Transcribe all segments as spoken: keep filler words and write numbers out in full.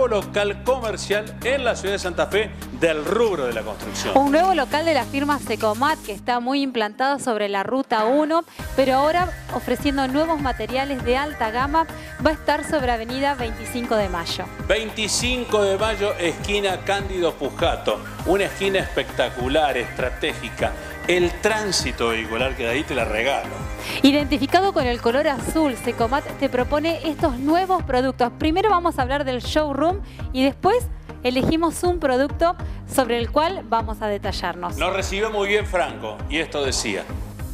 nuevo local comercial en la ciudad de Santa Fe del rubro de la construcción. Un nuevo local de la firma Secomat que está muy implantado sobre la Ruta uno, pero ahora ofreciendo nuevos materiales de alta gama, va a estar sobre Avenida veinticinco de mayo. veinticinco de mayo, esquina Cándido Pujato. Una esquina espectacular, estratégica. El tránsito vehicular que de ahí te la regalo. Identificado con el color azul, Secomat te propone estos nuevos productos. Primero vamos a hablar del showroom y después elegimos un producto sobre el cual vamos a detallarnos. Nos recibió muy bien Franco y esto decía: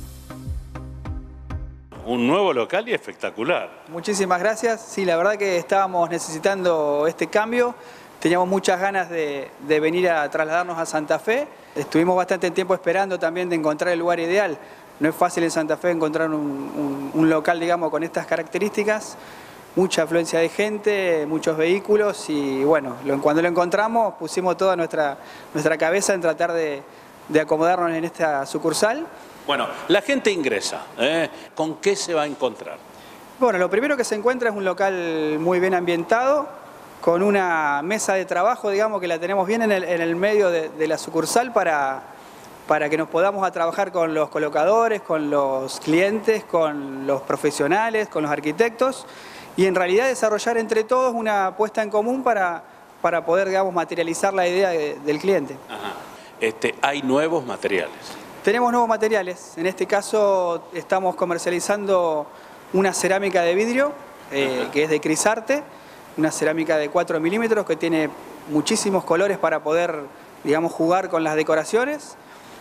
un nuevo local y espectacular. Muchísimas gracias. Sí, la verdad que estábamos necesitando este cambio. Teníamos muchas ganas de, de venir a trasladarnos a Santa Fe. Estuvimos bastante tiempo esperando también de encontrar el lugar ideal. No es fácil en Santa Fe encontrar un, un, un local, digamos, con estas características. Mucha afluencia de gente, muchos vehículos y bueno, lo, cuando lo encontramos pusimos toda nuestra, nuestra cabeza en tratar de, de acomodarnos en esta sucursal. Bueno, la gente ingresa, ¿eh? ¿Con qué se va a encontrar? Bueno, lo primero que se encuentra es un local muy bien ambientado, con una mesa de trabajo, digamos, que la tenemos bien en el, en el medio de, de la sucursal para, para que nos podamos a trabajar con los colocadores, con los clientes, con los profesionales, con los arquitectos y en realidad desarrollar entre todos una apuesta en común para, para poder, digamos, materializar la idea de, del cliente. Ajá. Este, hay nuevos materiales. Tenemos nuevos materiales. En este caso estamos comercializando una cerámica de vidrio eh, que es de Crisarte. Una cerámica de cuatro milímetros que tiene muchísimos colores para poder, digamos, jugar con las decoraciones,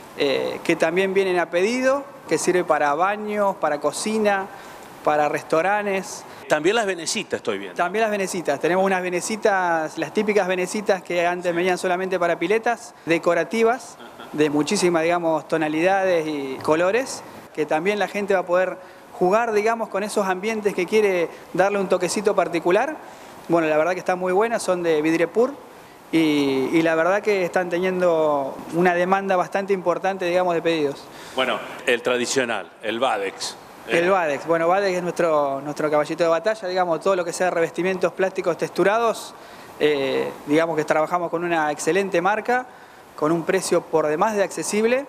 eh, que también vienen a pedido, que sirve para baños, para cocina, para restaurantes. También las venecitas estoy viendo. También las venecitas. Tenemos unas venecitas, las típicas venecitas que antes venían solamente para piletas, decorativas, de muchísimas, digamos, tonalidades y colores, que también la gente va a poder jugar, digamos, con esos ambientes que quiere darle un toquecito particular. Bueno, la verdad que están muy buenas, son de Vidrepur y, y la verdad que están teniendo una demanda bastante importante, digamos, de pedidos. Bueno, el tradicional, el Badex. El Badex, bueno, Badex es nuestro, nuestro caballito de batalla, digamos, todo lo que sea revestimientos plásticos texturados, eh, digamos que trabajamos con una excelente marca, con un precio por demás de accesible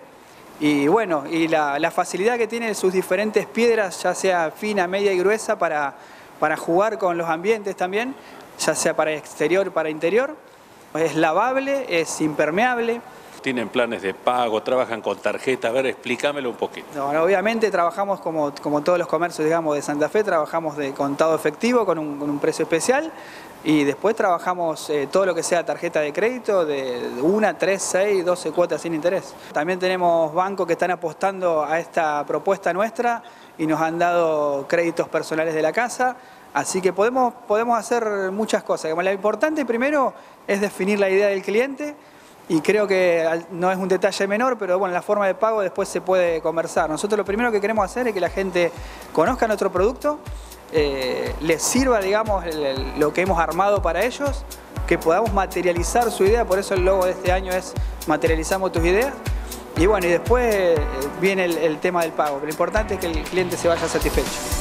y bueno, y la, la facilidad que tiene sus diferentes piedras, ya sea fina, media y gruesa, para... para jugar con los ambientes también, ya sea para exterior, para interior. Es lavable, es impermeable. ¿Tienen planes de pago? ¿Trabajan con tarjeta? A ver, explícamelo un poquito. No, no, obviamente trabajamos como, como todos los comercios, digamos, de Santa Fe, trabajamos de contado efectivo con un, con un precio especial y después trabajamos eh, todo lo que sea tarjeta de crédito de una, tres, seis, doce cuotas sin interés. También tenemos bancos que están apostando a esta propuesta nuestra y nos han dado créditos personales de la casa, así que podemos, podemos hacer muchas cosas. Lo importante primero es definir la idea del cliente y creo que no es un detalle menor, pero bueno, la forma de pago después se puede conversar. Nosotros lo primero que queremos hacer es que la gente conozca nuestro producto, eh, les sirva, digamos, el, el, lo que hemos armado para ellos, que podamos materializar su idea, por eso el logo de este año es materializamos tus ideas. Y bueno, y después viene el, el tema del pago. Lo importante es que el cliente se vaya satisfecho.